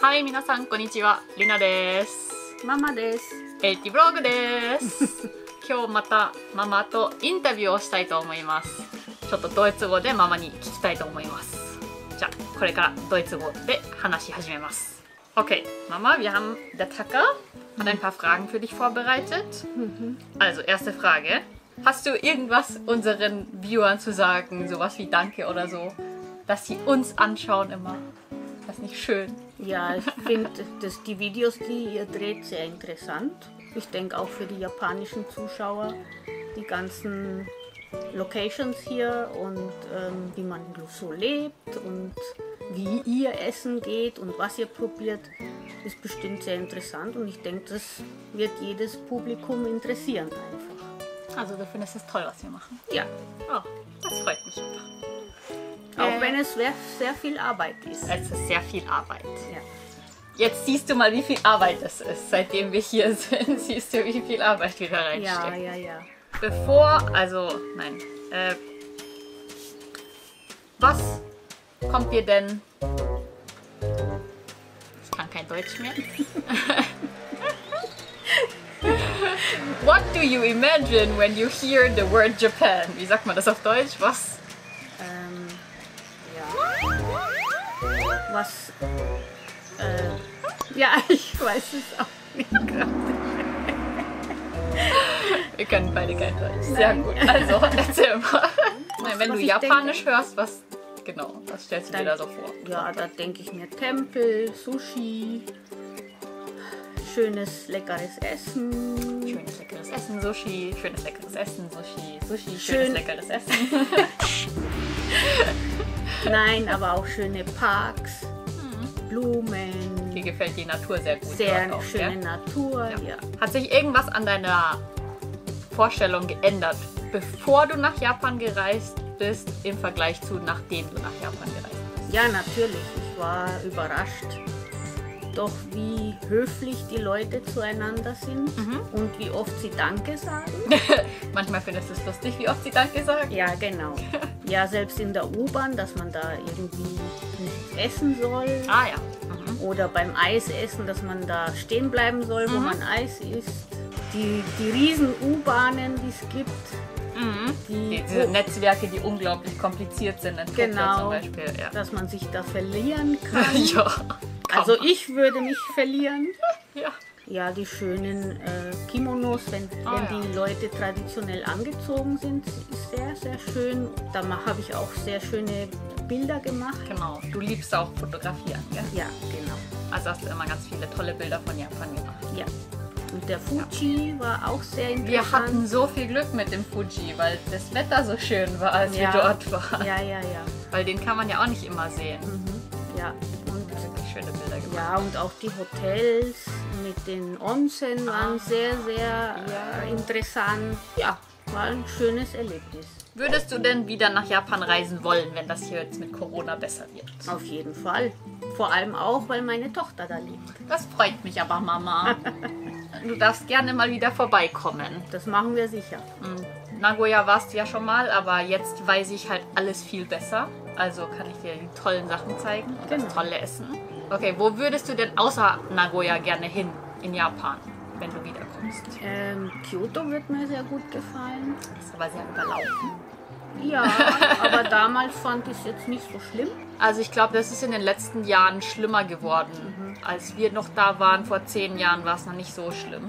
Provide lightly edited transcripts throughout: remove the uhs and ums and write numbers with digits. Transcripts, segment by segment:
はい、皆さんこんにちは。りなです。 ママです。 エイティブログです。今日またママとインタビューをしたいと思います。ちょっとドイツ語でママに聞きたいと思います。じゃあこれからドイツ語で話し始めます。Okay, Mama, wir haben der Taka hat ein paar Fragen für dich vorbereitet. Also erste Frage: Hast du irgendwas unseren Viewern zu sagen, sowas wie Danke oder so, dass sie uns anschauen immer? Das ist nicht schön. Ja, ich finde die Videos, die ihr dreht, sehr interessant. Ich denke auch für die japanischen Zuschauer, die ganzen Locations hier und wie man so lebt und wie ihr essen geht und was ihr probiert, ist bestimmt sehr interessant und ich denke, das wird jedes Publikum interessieren einfach. Also du findest es toll, was wir machen? Ja. Oh, das freut mich. Auch wenn es sehr viel Arbeit ist. Es ist sehr viel Arbeit. Ja. Jetzt siehst du mal, wie viel Arbeit es ist. Seitdem wir hier sind, siehst du, wie viel Arbeit wir da reinstecken. Ja. Was kommt dir denn... Ich kann kein Deutsch mehr. What do you imagine when you hear the word Japan? Wie sagt man das auf Deutsch? Was? Was? Ja, ich weiß es auch nicht gerade. Wir können beide kein Deutsch. Sehr gut. Also, erzähl mal. Wenn du Japanisch hörst, was stellst du dir da so vor? Ja, da denke ich mir Tempel, Sushi, schönes, leckeres Essen. Schönes, leckeres Essen, Sushi. Schönes, leckeres Essen, Sushi. Sushi, schönes, leckeres Essen. Nein, aber auch schöne Parks, Blumen. Dir gefällt die Natur sehr gut. Sehr auch, schöne ja? Natur, ja. Hat sich irgendwas an deiner Vorstellung geändert, bevor du nach Japan gereist bist, im Vergleich zu nachdem du nach Japan gereist bist? Ja, natürlich. Ich war überrascht, doch wie höflich die Leute zueinander sind und wie oft sie Danke sagen. Manchmal findest du es lustig, wie oft sie Danke sagen. Ja, genau. Ja, selbst in der U-Bahn, dass man da irgendwie nicht essen soll. Ah ja. Oder beim Eisessen, dass man da stehen bleiben soll, wo man Eis isst. Die riesen U-Bahnen, die es gibt. Diese Netzwerke, die unglaublich kompliziert sind in Tokio zum Beispiel. Ja. Dass man sich da verlieren kann. Ja. Also ich würde mich verlieren. Ja. Ja, die schönen Kimonos, wenn die Leute traditionell angezogen sind, ist sehr, sehr schön. Da habe ich auch sehr schöne Bilder gemacht. Genau, du liebst auch fotografieren, gell? Ja, genau. Also hast du immer ganz viele tolle Bilder von Japan gemacht. Ja. Und der Fuji war auch sehr interessant. Wir hatten so viel Glück mit dem Fuji, weil das Wetter so schön war, als wir dort waren. Ja. Weil den kann man ja auch nicht immer sehen. Ja. Und wirklich schöne Bilder gemacht. Ja, und auch die Hotels mit den Onsen waren sehr, sehr interessant. Ja, war ein schönes Erlebnis. Würdest du denn wieder nach Japan reisen wollen, wenn das hier jetzt mit Corona besser wird? Auf jeden Fall. Vor allem auch, weil meine Tochter da lebt. Das freut mich aber, Mama. Du darfst gerne mal wieder vorbeikommen. Das machen wir sicher. Nagoya warst du ja schon mal, aber jetzt weiß ich halt alles viel besser. Also kann ich dir die tollen Sachen zeigen und das tolle Essen. Okay, wo würdest du denn außer Nagoya gerne hin in Japan, wenn du wiederkommst? Kyoto wird mir sehr gut gefallen. Das ist aber sehr überlaufen. Ja, aber damals fand ich es jetzt nicht so schlimm. Also ich glaube, das ist in den letzten Jahren schlimmer geworden. Als wir noch da waren, vor 10 Jahren, war es noch nicht so schlimm.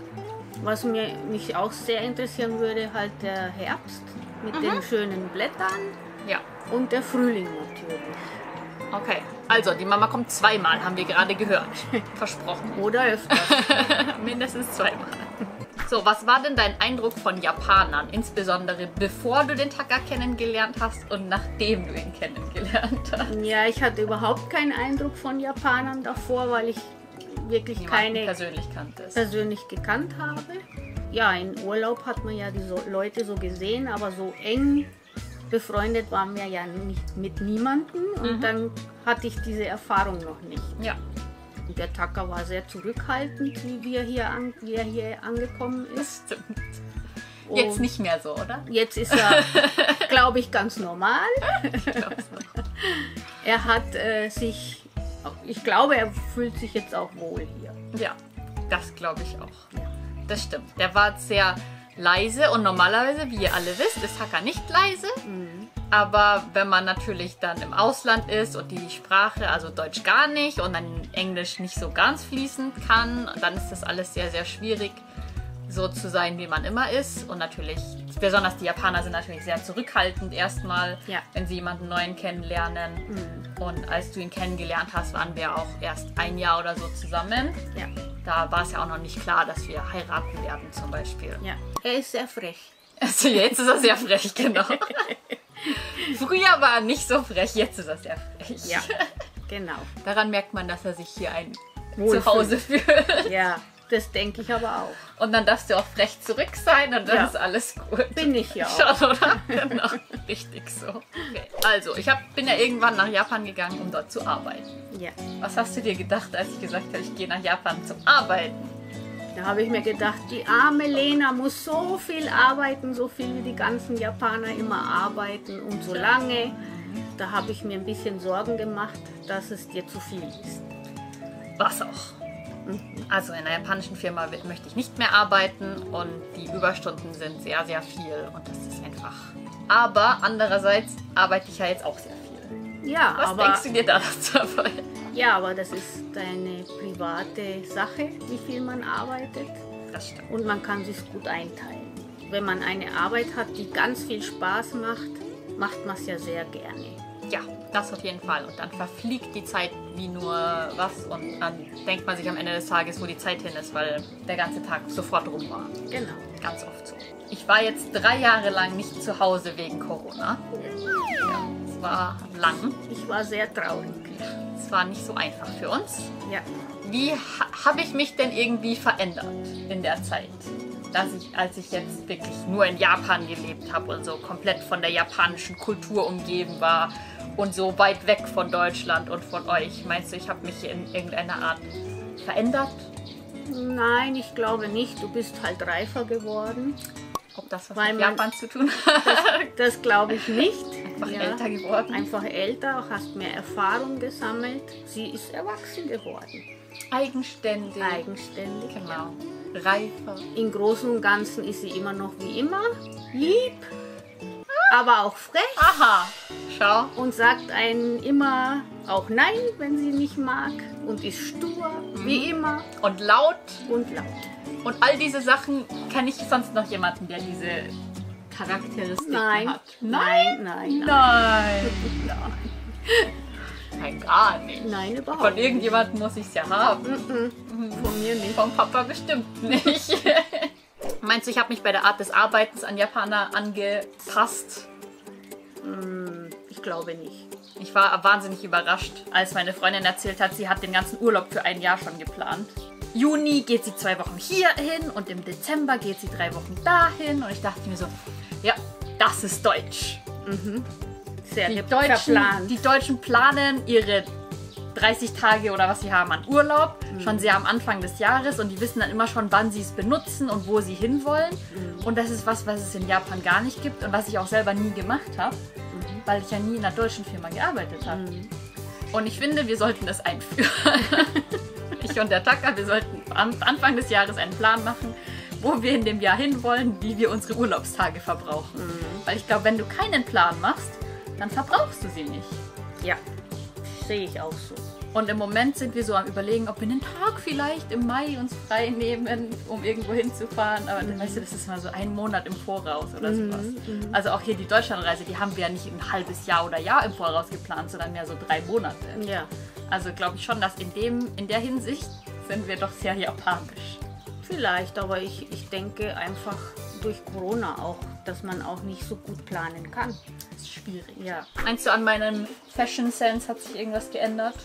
Was mich auch sehr interessieren würde, halt der Herbst mit den schönen Blättern. Ja. Und der Frühling natürlich. Okay, also die Mama kommt 2-mal, haben wir gerade gehört. Versprochen. Oder öfters. Mindestens 2-mal. So, was war denn dein Eindruck von Japanern, insbesondere bevor du den Taka kennengelernt hast und nachdem du ihn kennengelernt hast? Ja, ich hatte überhaupt keinen Eindruck von Japanern davor, weil ich wirklich keine persönlich gekannt habe. Ja, in Urlaub hat man ja die Leute so gesehen, aber so eng befreundet waren wir ja nicht mit niemandem und dann hatte ich diese Erfahrung noch nicht. Ja. Und der Taka war sehr zurückhaltend, wie er hier angekommen ist. Stimmt. Jetzt nicht mehr so, oder? Jetzt ist er, glaube ich, ganz normal. Ich glaub's noch. Er hat sich ich glaube, er fühlt sich jetzt auch wohl hier. Ja, das glaube ich auch. Ja. Das stimmt. Der war sehr leise und normalerweise, wie ihr alle wisst, ist Haka nicht leise. Aber wenn man natürlich dann im Ausland ist und die Sprache, also Deutsch gar nicht und dann Englisch nicht so ganz fließend kann, dann ist das alles sehr, sehr schwierig, so zu sein, wie man immer ist. Und natürlich, besonders die Japaner sind natürlich sehr zurückhaltend erstmal, Ja. wenn sie jemanden Neuen kennenlernen. Und als du ihn kennengelernt hast, waren wir auch erst 1 Jahr oder so zusammen. Ja. Da war es ja auch noch nicht klar, dass wir heiraten werden zum Beispiel. Ja. Er ist sehr frech. Also jetzt ist er sehr frech, genau. Früher war er nicht so frech, jetzt ist er sehr frech. Ja, genau. Daran merkt man, dass er sich hier ein Wohlfühlt. Zuhause fühlt. Ja, das denke ich aber auch. Und dann darfst du auch frech zurück sein und dann Ja. ist alles gut. Bin ich ja auch. Schon, oder? Genau, richtig so. Okay. Also, ich bin ja irgendwann nach Japan gegangen, um dort zu arbeiten. Ja. Was hast du dir gedacht, als ich gesagt habe, ich gehe nach Japan zum Arbeiten? Da habe ich mir gedacht, die arme Lena muss so viel arbeiten, so viel wie die ganzen Japaner immer arbeiten und so lange. Da habe ich mir ein bisschen Sorgen gemacht, dass es dir zu viel ist. Was auch. Also in einer japanischen Firma möchte ich nicht mehr arbeiten und die Überstunden sind sehr, sehr viel und das ist einfach. Aber andererseits arbeite ich ja jetzt auch sehr viel. Ja, Was aber, denkst du dir da dabei? ja, aber das ist eine private Sache, wie viel man arbeitet. Das stimmt. Und man kann sich gut einteilen. Wenn man eine Arbeit hat, die ganz viel Spaß macht, macht man es ja sehr gerne. Ja, das auf jeden Fall. Und dann verfliegt die Zeit wie nur was und dann denkt man sich am Ende des Tages, wo die Zeit hin ist, weil der ganze Tag sofort rum war. Genau. Ganz oft so. Ich war jetzt 3 Jahre lang nicht zu Hause wegen Corona. Ja, es war lang. Ich war sehr traurig. Es war nicht so einfach für uns. Ja. Wie habe ich mich denn irgendwie verändert in der Zeit? Als ich jetzt wirklich nur in Japan gelebt habe und so komplett von der japanischen Kultur umgeben war und so weit weg von Deutschland und von euch. Meinst du, ich habe mich in irgendeiner Art verändert? Nein, ich glaube nicht. Du bist halt reifer geworden. Ob das was Weil mit man- Japan zu tun hat? Das glaube ich nicht. Einfach älter geworden? Einfach älter, hast mehr Erfahrung gesammelt. Sie ist erwachsen geworden. Eigenständig. Eigenständig. Genau. Reifer. Im Großen und Ganzen ist sie immer noch wie immer lieb, aber auch frech Aha, schau. und sagt einen immer auch Nein, wenn sie nicht mag und ist stur, wie immer Und laut. und laut. Und all diese Sachen, kenne ich sonst noch jemanden, der diese Charakteristiken Nein, hat? nein, nein, nein, Nein. Nein, gar nicht. nein, überhaupt Von irgendjemandem muss ich es ja haben. nicht. Von mir nicht. Vom Papa bestimmt nicht. Meinst du, ich habe mich bei der Art des Arbeitens an Japaner angepasst? Ich glaube nicht. Ich war wahnsinnig überrascht, als meine Freundin erzählt hat, sie hat den ganzen Urlaub für 1 Jahr schon geplant. Juni geht sie 2 Wochen hierhin und im Dezember geht sie 3 Wochen dahin. Und ich dachte mir so, ja, das ist Deutsch. Sehr Die Deutschen planen ihre 30 Tage oder was sie haben an Urlaub schon sehr am Anfang des Jahres und die wissen dann immer schon, wann sie es benutzen und wo sie hinwollen. Und das ist was es in Japan gar nicht gibt und was ich auch selber nie gemacht habe, weil ich ja nie in einer deutschen Firma gearbeitet habe. Und ich finde, wir sollten das einführen. Ich und der Taka, wir sollten am Anfang des Jahres einen Plan machen, wo wir in dem Jahr hinwollen, wie wir unsere Urlaubstage verbrauchen. Weil ich glaube, wenn du keinen Plan machst, dann verbrauchst du sie nicht. Ja, sehe ich auch so. Und im Moment sind wir so am Überlegen, ob wir einen Tag vielleicht im Mai uns frei nehmen, um irgendwo hinzufahren. Aber dann weißt du, das ist mal so 1 Monat im Voraus oder sowas. Also auch hier die Deutschlandreise, die haben wir ja nicht ein halbes Jahr oder Jahr im Voraus geplant, sondern mehr so 3 Monate. Ja, Also glaube ich schon, dass in der Hinsicht sind wir doch sehr japanisch. vielleicht, aber ich denke einfach durch Corona auch, dass man auch nicht so gut planen kann. Das ist schwierig. Ja. Meinst du, an meinem Fashion Sense hat sich irgendwas geändert?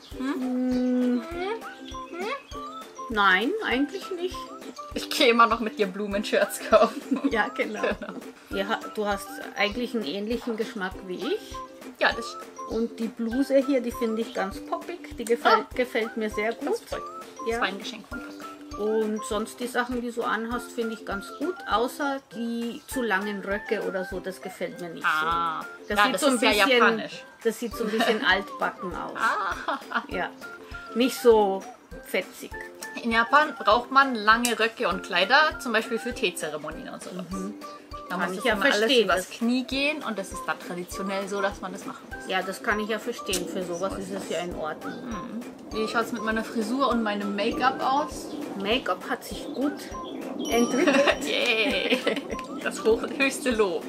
Nein, eigentlich nicht. Ich gehe immer noch mit dir Blumenshirts kaufen. Ja, genau. Du hast eigentlich einen ähnlichen Geschmack wie ich. Ja, das stimmt. Und die Bluse hier, die finde ich ganz poppig. Die gefällt mir sehr gut. Das freut mich. Das Ja. war ein Geschenk von Papa. Und sonst die Sachen, die du anhast, finde ich ganz gut, außer die zu langen Röcke oder so, das gefällt mir nicht Ah, so. ja, das ist ja japanisch. Das sieht so ein bisschen altbacken aus. Ja, nicht so fetzig. In Japan braucht man lange Röcke und Kleider, zum Beispiel für Teezeremonien und sowas. Da muss ich das ja immer alles verstehen, übers das- Knie gehen und das ist dann traditionell so, dass man das machen muss. Ja, das kann ich ja verstehen. Für sowas ist es ja in Ordnung. Wie schaut es mit meiner Frisur und meinem Make-up aus? Make-up hat sich gut entwickelt. Yay! Das höchste Lob.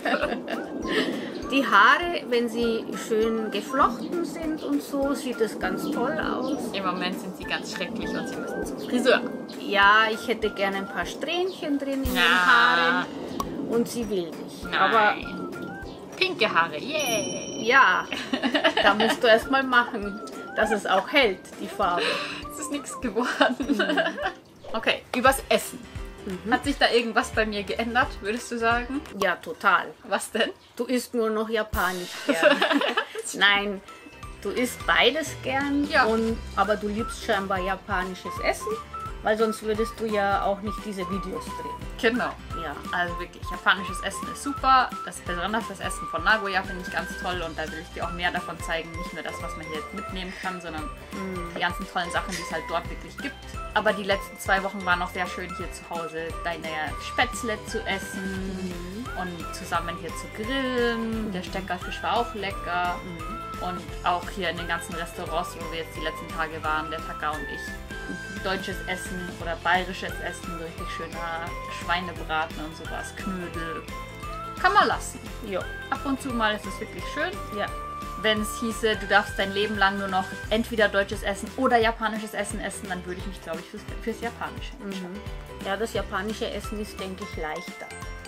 Die Haare, wenn sie schön geflochten sind und so, sieht es ganz toll aus. Im Moment sind sie ganz schrecklich und sie müssen zum Friseur. Ja, ich hätte gerne ein paar Strähnchen drin in den Na. Haaren. Und sie will nicht. Aber Nein. Pinke Haare, yay! ja, da musst du erst mal machen, dass es auch hält, die Farbe. Es ist nichts geworden. Okay, übers Essen. Hat sich da irgendwas bei mir geändert, würdest du sagen? Ja, total. Was denn? Du isst nur noch japanisch gern. Nein, du isst beides gern, Ja. aber du liebst scheinbar japanisches Essen, weil sonst würdest du ja auch nicht diese Videos drehen. Genau. Ja. Also wirklich, japanisches Essen ist super. Besonders das Essen von Nagoya finde ich ganz toll und da will ich dir auch mehr davon zeigen. Nicht nur das, was man hier mitnehmen kann, sondern die ganzen tollen Sachen, die es halt dort wirklich gibt. Aber die letzten 2 Wochen waren auch sehr schön hier zu Hause, deine Spätzle zu essen und zusammen hier zu grillen. Der Steckerfisch war auch lecker. Und auch hier in den ganzen Restaurants, wo wir jetzt die letzten Tage waren, der Taka und ich, deutsches Essen oder bayerisches Essen, so richtig schöner Schweinebraten und sowas, Knödel. Kann man lassen. Ja. Ab und zu mal ist es wirklich schön. Ja. Wenn es hieße, du darfst dein Leben lang nur noch entweder deutsches Essen oder japanisches Essen essen, dann würde ich mich, glaube ich, fürs Japanische entscheiden. Ja, das japanische Essen ist, denke ich, leichter.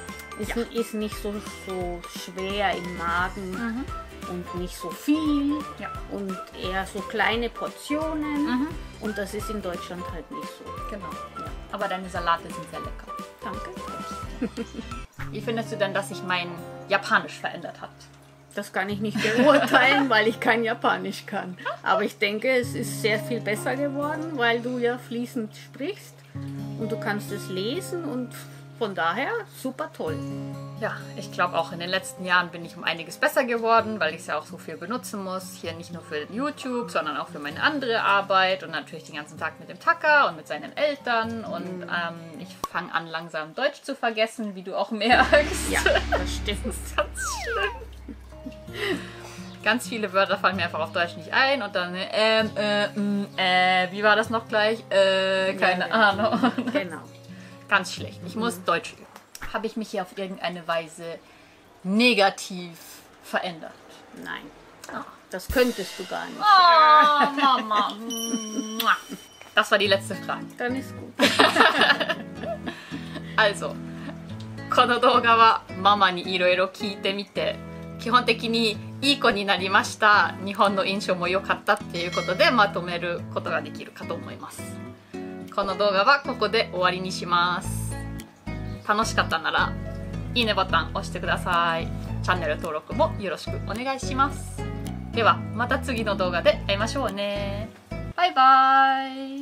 Ist nicht so schwer im Magen und nicht so viel Ja. und eher so kleine Portionen. Und das ist in Deutschland halt nicht so. Genau. Ja. Aber deine Salate sind sehr lecker. Danke. Wie findest du denn, dass sich mein Japanisch verändert hat? Das kann ich nicht beurteilen, weil ich kein Japanisch kann. Aber ich denke, es ist sehr viel besser geworden, weil du ja fließend sprichst und du kannst es lesen und von daher super toll. Ja, ich glaube auch in den letzten Jahren bin ich um einiges besser geworden, weil ich es ja auch so viel benutzen muss. Hier nicht nur für YouTube, sondern auch für meine andere Arbeit und natürlich den ganzen Tag mit dem Taka und mit seinen Eltern. Und ich fange an, langsam Deutsch zu vergessen, wie du auch merkst. Ja, das stimmt. Das ist ganz schlimm. Ganz viele Wörter fallen mir einfach auf Deutsch nicht ein und dann wie war das noch gleich? Keine Ja, Ahnung. Genau. Ganz schlecht. Ich muss Deutsch üben. Habe ich mich hier auf irgendeine Weise negativ verändert? Nein, Ah. das könntest du gar nicht. Oh, Mama. Das war die letzte Frage. Dann ist gut. Also, この動画はママにいろいろ聞いてみて、基本的にいい子になりました、日本の印象も良かったっていうことでまとめることができるかと思います。この動画はここで終わりにします。楽しかったならいいねボタン押してください。チャンネル登録もよろしくお願いします。ではまた次の動画で会いましょうね。バイバイ。